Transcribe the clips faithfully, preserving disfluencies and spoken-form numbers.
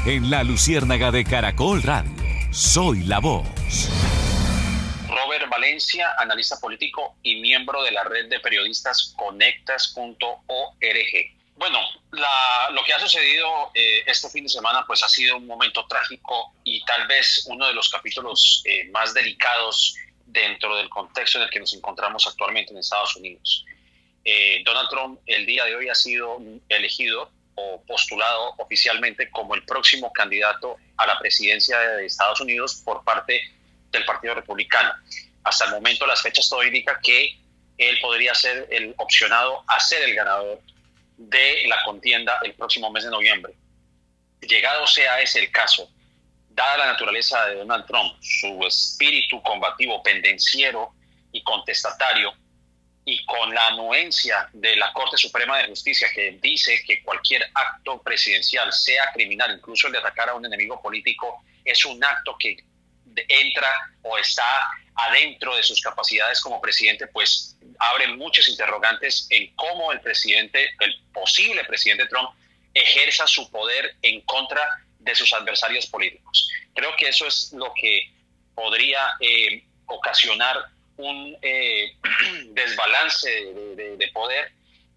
en La Luciérnaga de Caracol Radio. Soy la voz. Robert Valencia, analista político y miembro de la red de periodistas conectas punto org. Bueno, la, lo que ha sucedido eh, este fin de semana pues ha sido un momento trágico y tal vez uno de los capítulos eh, más delicados dentro del contexto en el que nos encontramos actualmente en Estados Unidos. Eh, Donald Trump el día de hoy ha sido elegido o postulado oficialmente como el próximo candidato a la presidencia de Estados Unidos por parte del Partido Republicano. Hasta el momento las fechas todo indica que él podría ser el opcionado a ser el ganador de la contienda el próximo mes de noviembre. Llegado sea ese el caso, dada la naturaleza de Donald Trump, su espíritu combativo, pendenciero y contestatario, y con la anuencia de la Corte Suprema de Justicia que dice que cualquier acto presidencial, sea criminal, incluso el de atacar a un enemigo político, es un acto que entra o está adentro de sus capacidades como presidente, pues abre muchos interrogantes en cómo el presidente, el posible presidente Trump, ejerza su poder en contra de sus adversarios políticos. Creo que eso es lo que podría eh, ocasionar un eh, desbalance de, de, de poder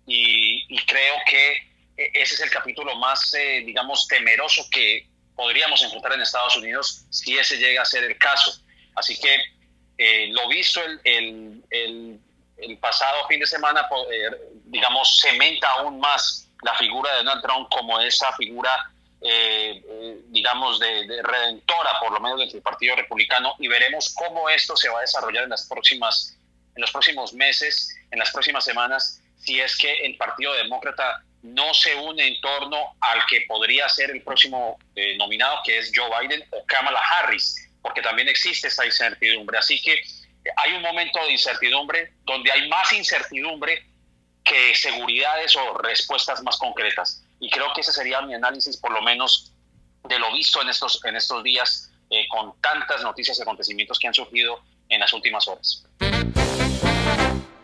y, y creo que ese es el capítulo más, eh, digamos, temeroso que podríamos enfrentar en Estados Unidos si ese llega a ser el caso. Así que eh, lo visto el, el, el, el pasado fin de semana, eh, digamos, cementa aún más la figura de Donald Trump como esa figura Eh, eh, digamos, de, de redentora, por lo menos del Partido Republicano, y veremos cómo esto se va a desarrollar en las próximas, en los próximos meses, en las próximas semanas, si es que el Partido Demócrata no se une en torno al que podría ser el próximo eh, nominado, que es Joe Biden o Kamala Harris, porque también existe esa incertidumbre. Así que hay un momento de incertidumbre donde hay más incertidumbre que seguridades o respuestas más concretas. Y creo que ese sería mi análisis, por lo menos, de lo visto en estos, en estos días, eh, con tantas noticias y acontecimientos que han surgido en las últimas horas.